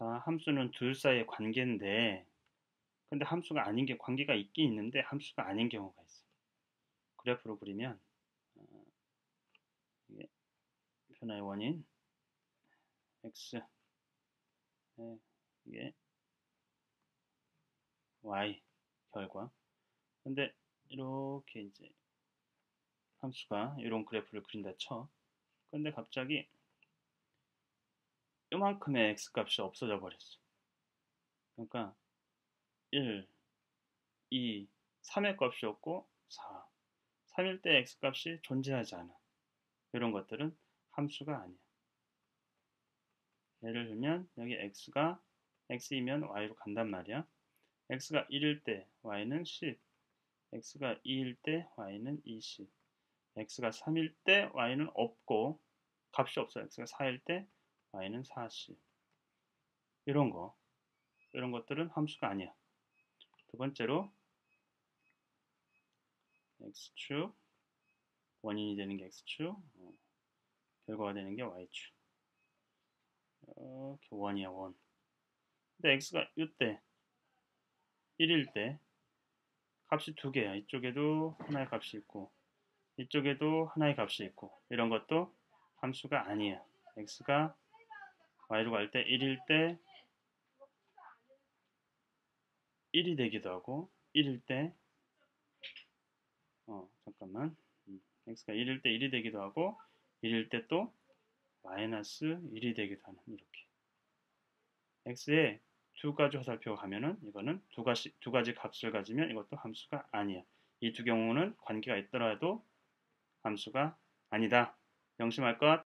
자, 함수는 둘 사이의 관계인데, 근데 함수가 아닌 게 관계가 있긴 있는데 함수가 아닌 경우가 있어. 그래프로 그리면 이게 변화의 원인 x 이게 y 결과. 근데 이렇게 이제 함수가 이런 그래프를 그린다 쳐. 근데 갑자기 요만큼의 x 값이 없어져 버렸어. 그러니까 1, 2, 3의 값이 없고 4. 3일 때 x 값이 존재하지 않아. 이런 것들은 함수가 아니야. 예를 들면 여기 x가 x이면 y로 간단 말이야. x가 1일 때 y는 10, x가 2일 때 y는 20, x가 3일 때 y는 없고 값이 없어. x가 4일 때 y는 40. 이런 것들은 함수가 아니야. 두 번째로 x축 원인이 되는 게 x축, 결과가 되는 게 y축. 이렇게 원이야, 원. 근데 x가 이때 1일 때 값이 두 개야. 이쪽에도 하나의 값이 있고 이쪽에도 하나의 값이 있고 이런 것도 함수가 아니야. x가 y로 갈 때 1일 때 1이 되기도 하고 1일 때 잠깐만 x가 1일 때 1이 되기도 하고 1일 때 또 마이너스 1이 되기도 하는 이렇게 x에 두 가지 화살표가 가면은 이거는 두 가지 값을 가지면 이것도 함수가 아니야. 이 두 경우는 관계가 있더라도 함수가 아니다. 명심할 것.